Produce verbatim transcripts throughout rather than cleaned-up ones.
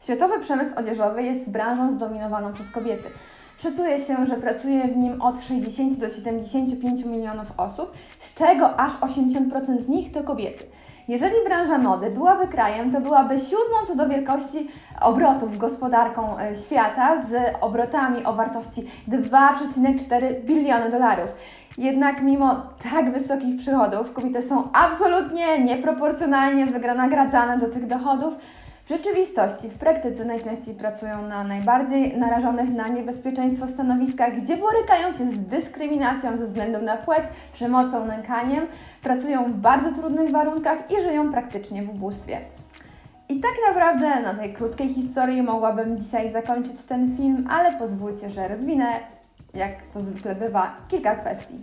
Światowy przemysł odzieżowy jest branżą zdominowaną przez kobiety. Szacuje się, że pracuje w nim od sześćdziesięciu do siedemdziesięciu pięciu milionów osób, z czego aż osiemdziesiąt procent z nich to kobiety. Jeżeli branża mody byłaby krajem, to byłaby siódmą co do wielkości obrotów gospodarką świata z obrotami o wartości dwa przecinek cztery biliony dolarów. Jednak mimo tak wysokich przychodów kobiety są absolutnie nieproporcjonalnie wynagradzane do tych dochodów. W rzeczywistości, w praktyce najczęściej pracują na najbardziej narażonych na niebezpieczeństwo stanowiskach, gdzie borykają się z dyskryminacją ze względu na płeć, przemocą, nękaniem, pracują w bardzo trudnych warunkach i żyją praktycznie w ubóstwie. I tak naprawdę na tej krótkiej historii mogłabym dzisiaj zakończyć ten film, ale pozwólcie, że rozwinę, jak to zwykle bywa, kilka kwestii.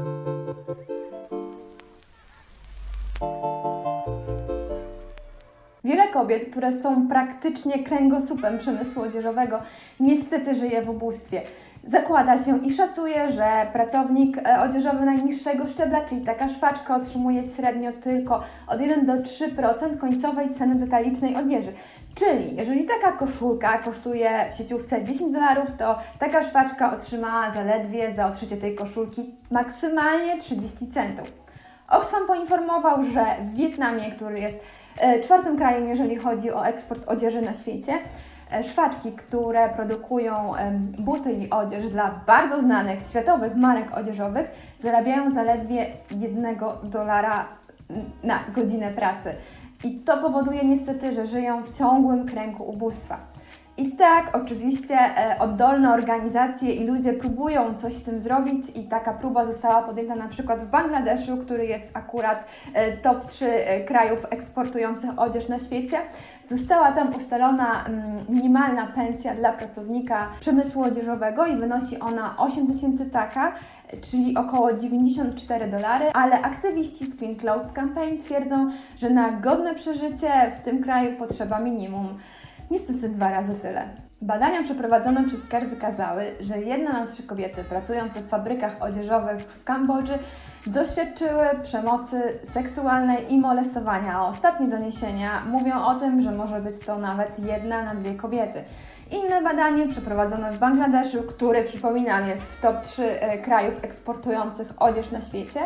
Wiele kobiet, które są praktycznie kręgosłupem przemysłu odzieżowego, niestety żyje w ubóstwie. Zakłada się i szacuje, że pracownik odzieżowy najniższego szczebla, czyli taka szwaczka, otrzymuje średnio tylko od jeden do trzech procent końcowej ceny detalicznej odzieży. Czyli jeżeli taka koszulka kosztuje w sieciówce dziesięć dolarów, to taka szwaczka otrzyma zaledwie za odszycie tej koszulki maksymalnie trzydzieści centów. Oxfam poinformował, że w Wietnamie, który jest czwartym krajem, jeżeli chodzi o eksport odzieży na świecie, szwaczki, które produkują buty i odzież dla bardzo znanych światowych marek odzieżowych, zarabiają zaledwie jednego dolara na godzinę pracy. I to powoduje niestety, że żyją w ciągłym kręgu ubóstwa. I tak, oczywiście e, oddolne organizacje i ludzie próbują coś z tym zrobić i taka próba została podjęta na przykład w Bangladeszu, który jest akurat e, top trzy e, krajów eksportujących odzież na świecie. Została tam ustalona m, minimalna pensja dla pracownika przemysłu odzieżowego i wynosi ona osiem tysięcy taka, czyli około dziewięćdziesiąt cztery dolary, ale aktywiści z Clean Clothes Campaign twierdzą, że na godne przeżycie w tym kraju potrzeba minimum niestety dwa razy tyle. Badania przeprowadzone przez C A R wykazały, że jedna na trzy kobiety pracujące w fabrykach odzieżowych w Kambodży doświadczyły przemocy seksualnej i molestowania, a ostatnie doniesienia mówią o tym, że może być to nawet jedna na dwie kobiety. Inne badanie przeprowadzone w Bangladeszu, który, przypominam, jest w top trzy krajów eksportujących odzież na świecie,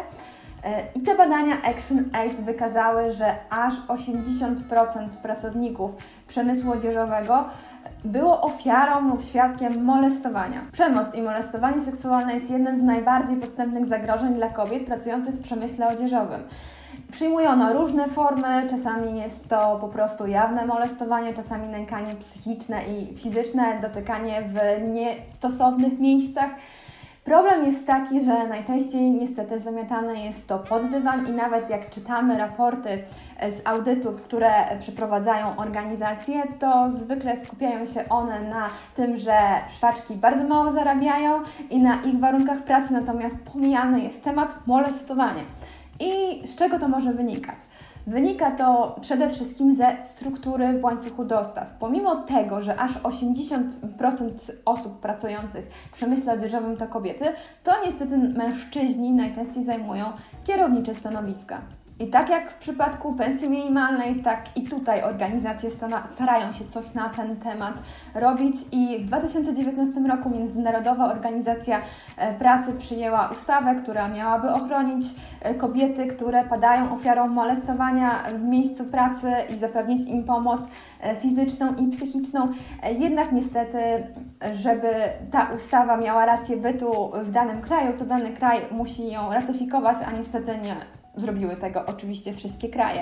i te badania Action Aid wykazały, że aż osiemdziesiąt procent pracowników przemysłu odzieżowego było ofiarą lub świadkiem molestowania. Przemoc i molestowanie seksualne jest jednym z najbardziej podstępnych zagrożeń dla kobiet pracujących w przemyśle odzieżowym. Przyjmuje ono różne formy, czasami jest to po prostu jawne molestowanie, czasami nękanie psychiczne i fizyczne, dotykanie w niestosownych miejscach. Problem jest taki, że najczęściej niestety zamiatane jest to pod dywan i nawet jak czytamy raporty z audytów, które przeprowadzają organizacje, to zwykle skupiają się one na tym, że szwaczki bardzo mało zarabiają i na ich warunkach pracy, natomiast pomijany jest temat molestowania. I z czego to może wynikać? Wynika to przede wszystkim ze struktury w łańcuchu dostaw. Pomimo tego, że aż osiemdziesiąt procent osób pracujących w przemyśle odzieżowym to kobiety, to niestety mężczyźni najczęściej zajmują kierownicze stanowiska. I tak jak w przypadku pensji minimalnej, tak i tutaj organizacje starają się coś na ten temat robić i w dwa tysiące dziewiętnastym roku Międzynarodowa Organizacja Pracy przyjęła ustawę, która miałaby ochronić kobiety, które padają ofiarą molestowania w miejscu pracy i zapewnić im pomoc fizyczną i psychiczną. Jednak niestety, żeby ta ustawa miała rację bytu w danym kraju, to dany kraj musi ją ratyfikować, a niestety nie zrobiły tego oczywiście wszystkie kraje.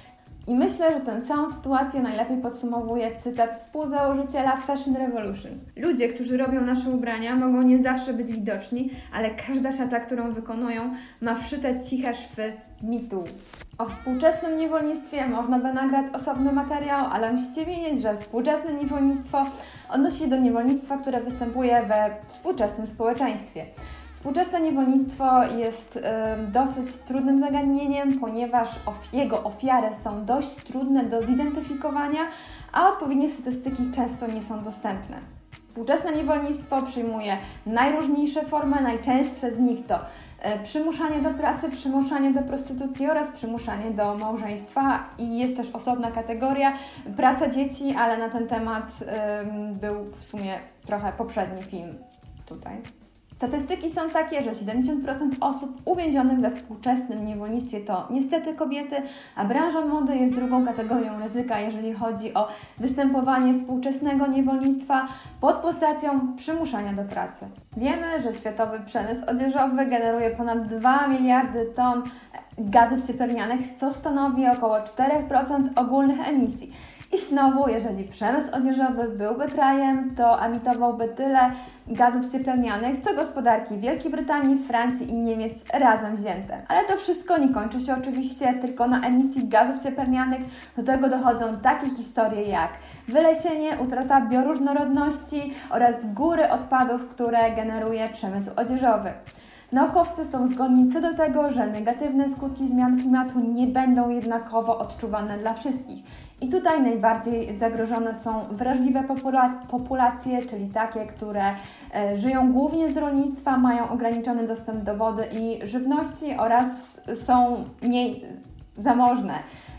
I myślę, że tę całą sytuację najlepiej podsumowuje cytat współzałożyciela Fashion Revolution. Ludzie, którzy robią nasze ubrania, mogą nie zawsze być widoczni, ale każda szata, którą wykonują, ma wszyte ciche szwy mitu. O współczesnym niewolnictwie można by nagrać osobny materiał, ale musicie wiedzieć, że współczesne niewolnictwo odnosi się do niewolnictwa, które występuje we współczesnym społeczeństwie. Współczesne niewolnictwo jest y, dosyć trudnym zagadnieniem, ponieważ of, jego ofiary są dość trudne do zidentyfikowania, a odpowiednie statystyki często nie są dostępne. Współczesne niewolnictwo przyjmuje najróżniejsze formy, najczęstsze z nich to przymuszanie do pracy, przymuszanie do prostytucji oraz przymuszanie do małżeństwa i jest też osobna kategoria praca dzieci, ale na ten temat ym, był w sumie trochę poprzedni film tutaj. Statystyki są takie, że siedemdziesiąt procent osób uwięzionych we współczesnym niewolnictwie to niestety kobiety, a branża mody jest drugą kategorią ryzyka, jeżeli chodzi o występowanie współczesnego niewolnictwa pod postacią przymuszania do pracy. Wiemy, że światowy przemysł odzieżowy generuje ponad dwa miliardy ton gazów cieplarnianych, co stanowi około cztery procent ogólnych emisji. I znowu, jeżeli przemysł odzieżowy byłby krajem, to emitowałby tyle gazów cieplarnianych, co gospodarki Wielkiej Brytanii, Francji i Niemiec razem wzięte. Ale to wszystko nie kończy się oczywiście tylko na emisji gazów cieplarnianych. Do tego dochodzą takie historie jak wylesienie, utrata bioróżnorodności oraz góry odpadów, które generuje przemysł odzieżowy. Naukowcy są zgodni co do tego, że negatywne skutki zmian klimatu nie będą jednakowo odczuwane dla wszystkich. I tutaj najbardziej zagrożone są wrażliwe popula populacje, czyli takie, które e, żyją głównie z rolnictwa, mają ograniczony dostęp do wody i żywności oraz są mniej zamożne.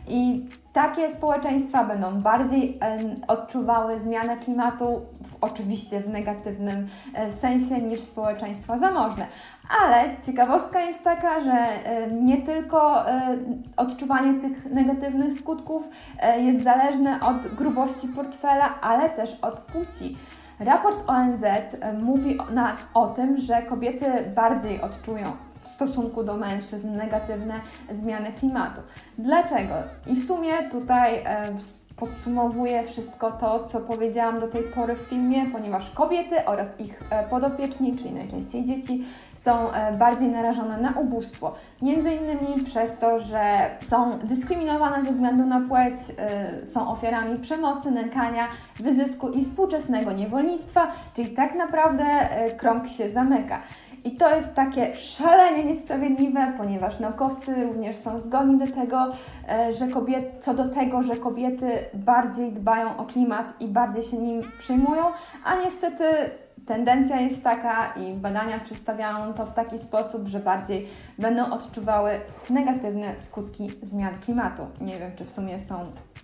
I takie społeczeństwa będą bardziej e, odczuwały zmianę klimatu, w, oczywiście w negatywnym e, sensie, niż społeczeństwa zamożne. Ale ciekawostka jest taka, że e, nie tylko e, odczuwanie tych negatywnych skutków e, jest zależne od grubości portfela, ale też od płci. Raport O N Z e, mówi o, na, o tym, że kobiety bardziej odczują w stosunku do mężczyzn negatywne zmiany klimatu. Dlaczego? I w sumie tutaj e, podsumowuję wszystko to, co powiedziałam do tej pory w filmie, ponieważ kobiety oraz ich e, podopieczni, czyli najczęściej dzieci, są e, bardziej narażone na ubóstwo. Między innymi przez to, że są dyskryminowane ze względu na płeć, e, są ofiarami przemocy, nękania, wyzysku i współczesnego niewolnictwa, czyli tak naprawdę e, krąg się zamyka. I to jest takie szalenie niesprawiedliwe, ponieważ naukowcy również są zgodni do tego, że kobiety, co do tego, że kobiety bardziej dbają o klimat i bardziej się nim przejmują, a niestety tendencja jest taka i badania przedstawiają to w taki sposób, że bardziej będą odczuwały negatywne skutki zmian klimatu. Nie wiem, czy w sumie są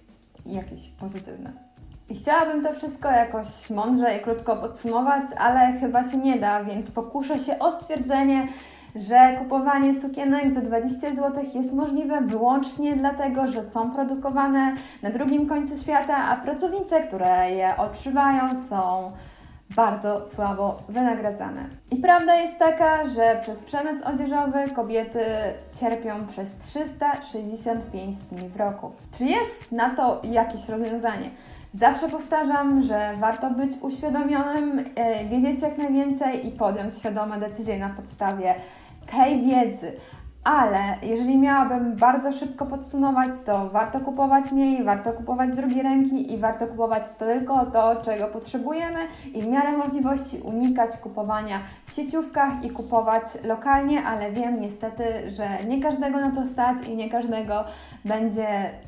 jakieś pozytywne. I chciałabym to wszystko jakoś mądrze i krótko podsumować, ale chyba się nie da, więc pokuszę się o stwierdzenie, że kupowanie sukienek za dwadzieścia złotych jest możliwe wyłącznie dlatego, że są produkowane na drugim końcu świata, a pracownice, które je odszywają, są bardzo słabo wynagradzane. I prawda jest taka, że przez przemysł odzieżowy kobiety cierpią przez trzysta sześćdziesiąt pięć dni w roku. Czy jest na to jakieś rozwiązanie? Zawsze powtarzam, że warto być uświadomionym, yy, wiedzieć jak najwięcej i podjąć świadome decyzje na podstawie tej wiedzy. Ale jeżeli miałabym bardzo szybko podsumować, to warto kupować mniej, warto kupować z drugiej ręki i warto kupować tylko to, czego potrzebujemy i w miarę możliwości unikać kupowania w sieciówkach i kupować lokalnie, ale wiem niestety, że nie każdego na to stać i nie każdego będzie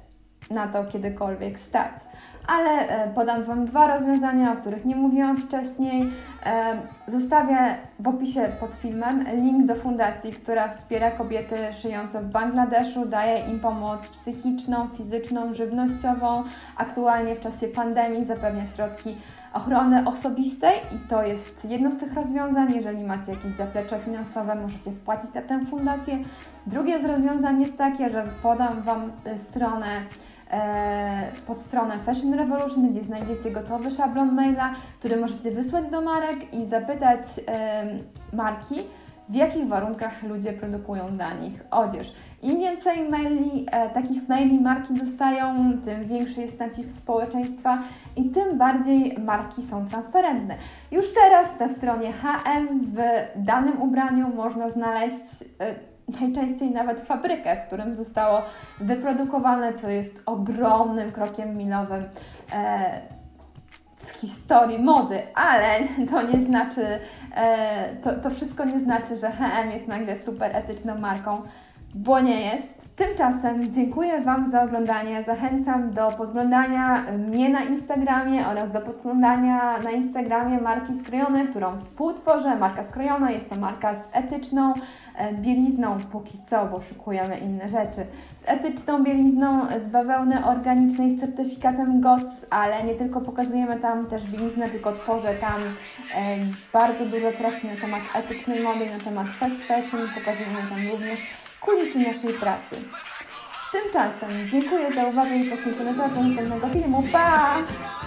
na to kiedykolwiek stać. Ale e, podam Wam dwa rozwiązania, o których nie mówiłam wcześniej. E, zostawię w opisie pod filmem link do fundacji, która wspiera kobiety szyjące w Bangladeszu, daje im pomoc psychiczną, fizyczną, żywnościową. Aktualnie w czasie pandemii zapewnia środki ochrony osobistej i to jest jedno z tych rozwiązań. Jeżeli macie jakieś zaplecze finansowe, możecie wpłacić na tę fundację. Drugie z rozwiązań jest takie, że podam Wam stronę pod stronę Fashion Revolution, gdzie znajdziecie gotowy szablon maila, który możecie wysłać do marek i zapytać e, marki, w jakich warunkach ludzie produkują dla nich odzież. Im więcej maili, e, takich maili marki dostają, tym większy jest nacisk społeczeństwa i tym bardziej marki są transparentne. Już teraz na stronie H and M w danym ubraniu można znaleźć e, najczęściej nawet fabrykę, w którym zostało wyprodukowane, co jest ogromnym krokiem milowym e, w historii mody, ale to nie znaczy, e, to, to wszystko nie znaczy, że H and M jest nagle super etyczną marką, bo nie jest. Tymczasem dziękuję Wam za oglądanie. Zachęcam do podglądania mnie na Instagramie oraz do podglądania na Instagramie marki Skrojone, którą współtworzę. Marka Skrojona jest to marka z etyczną bielizną, póki co, bo szykujemy inne rzeczy. Z etyczną bielizną z bawełny organicznej z certyfikatem G O C, ale nie tylko pokazujemy tam też bieliznę, tylko tworzę tam e, bardzo dużo treści na temat etycznej mody, na temat fast fashion, pokazujemy tam również kulisy naszej pracy. Tymczasem dziękuję za uwagę i poświęcony czas do następnego filmu. Pa!